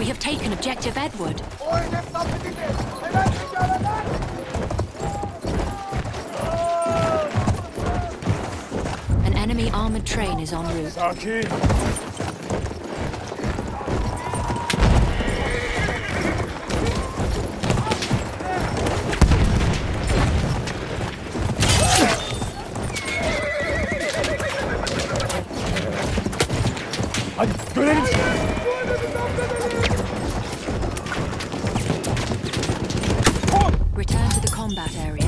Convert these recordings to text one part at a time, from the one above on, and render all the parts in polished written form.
We have taken objective Edward. An enemy armored train is en route. Sakin. Hadi görelim. Return to the combat area.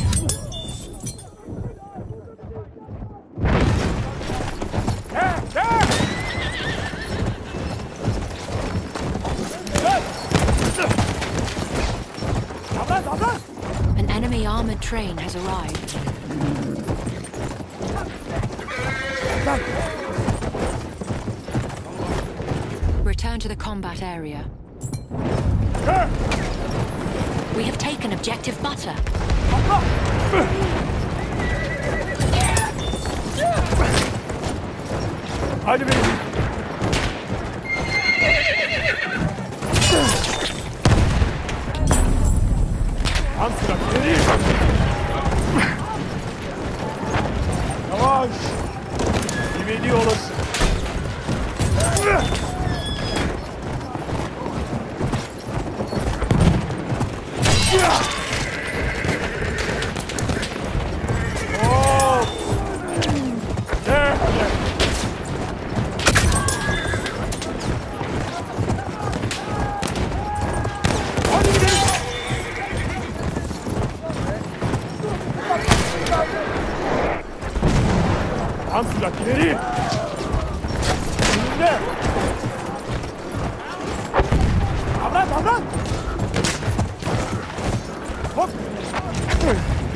An enemy armored train has arrived. Return to the combat area. We have taken objective Butter. Hadi benim. Tam sıra geri. Yavaş. İvedi olasın. Tam sıra ileri. Önünde. Davran. Hop.